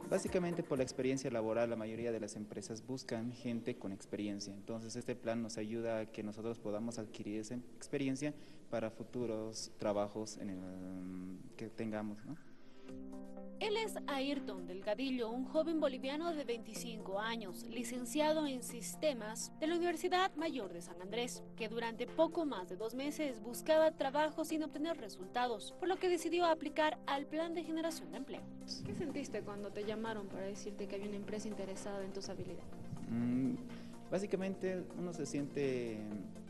Básicamente por la experiencia laboral, la mayoría de las empresas buscan gente con experiencia. Entonces este plan nos ayuda a que nosotros podamos adquirir esa experiencia para futuros trabajos que tengamos, ¿no? Él es Ayrton Delgadillo, un joven boliviano de 25 años, licenciado en Sistemas de la Universidad Mayor de San Andrés, que durante poco más de 2 meses buscaba trabajo sin obtener resultados, por lo que decidió aplicar al Plan de Generación de Empleo. ¿Qué sentiste cuando te llamaron para decirte que había una empresa interesada en tus habilidades? Básicamente uno se siente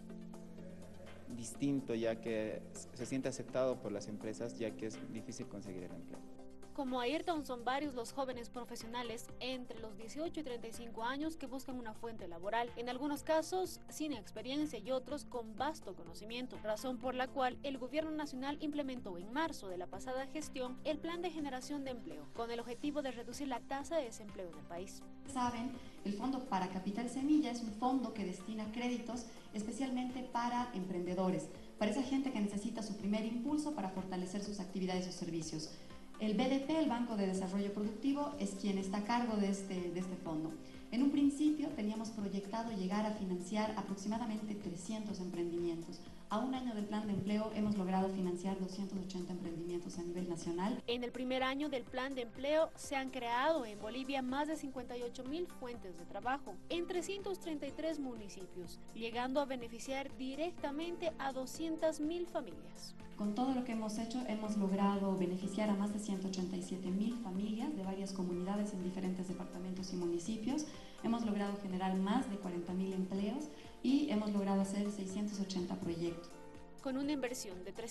distinto, ya que se siente aceptado por las empresas, ya que es difícil conseguir el empleo. Como Ayrton, son varios los jóvenes profesionales entre los 18 y 35 años que buscan una fuente laboral, en algunos casos sin experiencia y otros con vasto conocimiento, razón por la cual el Gobierno Nacional implementó en marzo de la pasada gestión el Plan de Generación de Empleo, con el objetivo de reducir la tasa de desempleo en el país. Saben, el Fondo para Capital Semilla es un fondo que destina créditos especialmente para emprendedores, para esa gente que necesita su primer impulso para fortalecer sus actividades o servicios. El BDP, el Banco de Desarrollo Productivo, es quien está a cargo de este fondo. En un principio teníamos proyectado llegar a financiar aproximadamente 300 emprendimientos. A un año del plan de empleo hemos logrado financiar 280 emprendimientos a nivel nacional. En el primer año del plan de empleo se han creado en Bolivia más de 58.000 fuentes de trabajo en 333 municipios, llegando a beneficiar directamente a 200.000 familias. Con todo lo que hemos hecho, hemos logrado beneficiar a más de 187.000 familias de varias comunidades en diferentes departamentos y municipios. Hemos logrado generar más de 40.000 empleos y hemos logrado hacer 680 proyectos. Con una inversión de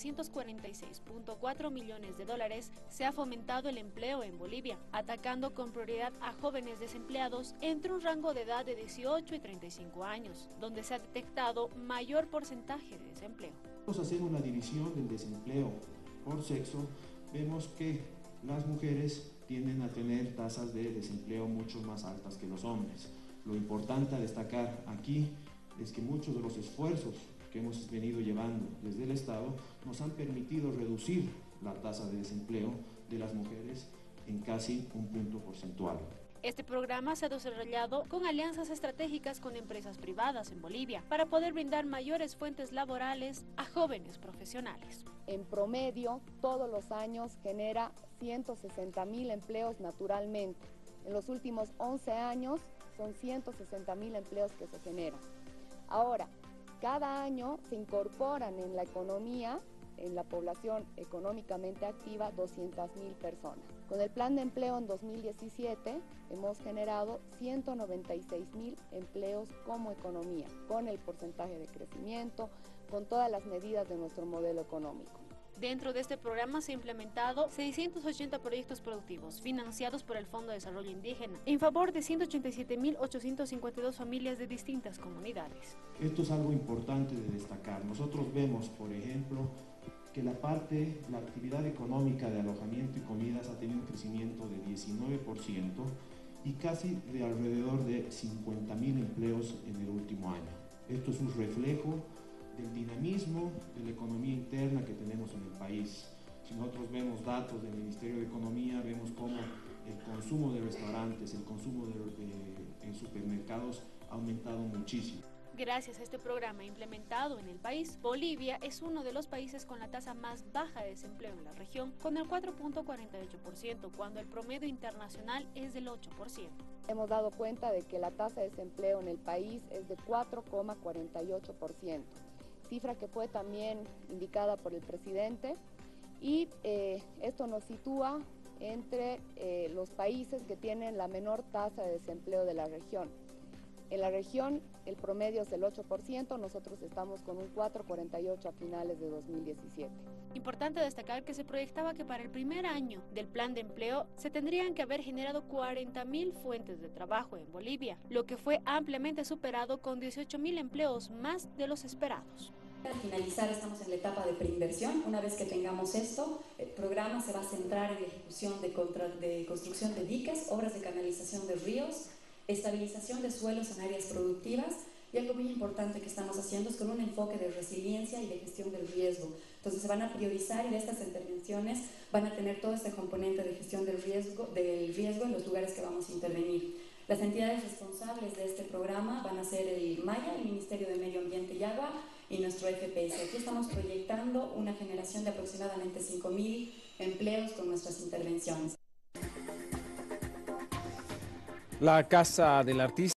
346.4 millones de dólares, se ha fomentado el empleo en Bolivia, atacando con prioridad a jóvenes desempleados entre un rango de edad de 18 y 35 años, donde se ha detectado mayor porcentaje de desempleo. Hacemos la división del desempleo por sexo, vemos que las mujeres tienden a tener tasas de desempleo mucho más altas que los hombres. Lo importante a destacar aquí es que muchos de los esfuerzos que hemos venido llevando desde el Estado nos han permitido reducir la tasa de desempleo de las mujeres en casi un punto porcentual. Este programa se ha desarrollado con alianzas estratégicas con empresas privadas en Bolivia para poder brindar mayores fuentes laborales a jóvenes profesionales. En promedio, todos los años genera 160.000 empleos naturalmente. En los últimos 11 años son 160.000 empleos que se generan. Ahora, cada año se incorporan en la economía, en la población económicamente activa, 200.000 personas. Con el plan de empleo en 2017 hemos generado 196.000 empleos como economía, con el porcentaje de crecimiento, con todas las medidas de nuestro modelo económico. Dentro de este programa se han implementado 680 proyectos productivos financiados por el Fondo de Desarrollo Indígena en favor de 187.852 familias de distintas comunidades. Esto es algo importante de destacar. Nosotros vemos, por ejemplo, que la actividad económica de alojamiento y comidas ha tenido un crecimiento de 19% y casi de alrededor de 50.000 empleos en el último año. Esto es un reflejo del dinamismo de la economía interna que tenemos en el país. Si nosotros vemos datos del Ministerio de Economía, vemos cómo el consumo de restaurantes, el consumo en supermercados ha aumentado muchísimo. Gracias a este programa implementado en el país, Bolivia es uno de los países con la tasa más baja de desempleo en la región, con el 4.48%, cuando el promedio internacional es del 8%. Hemos dado cuenta de que la tasa de desempleo en el país es de 4,48%, cifra que fue también indicada por el presidente, y esto nos sitúa entre los países que tienen la menor tasa de desempleo de la región. En la región el promedio es del 8%, nosotros estamos con un 4,48% a finales de 2017. Importante destacar que se proyectaba que para el primer año del plan de empleo se tendrían que haber generado 40.000 fuentes de trabajo en Bolivia, lo que fue ampliamente superado con 18.000 empleos más de los esperados. Al finalizar estamos en la etapa de preinversión. Una vez que tengamos esto, el programa se va a centrar en la ejecución de construcción de diques, obras de canalización de ríos, estabilización de suelos en áreas productivas, y algo muy importante que estamos haciendo es con un enfoque de resiliencia y de gestión del riesgo. Entonces se van a priorizar y de estas intervenciones van a tener todo este componente de gestión del riesgo en los lugares que vamos a intervenir. Las entidades responsables de este programa van a ser el MAYA, el Ministerio de Medio Ambiente y Agua, y nuestro FPS. Aquí estamos proyectando una generación de aproximadamente 5.000 empleos con nuestras intervenciones. La Casa del Artista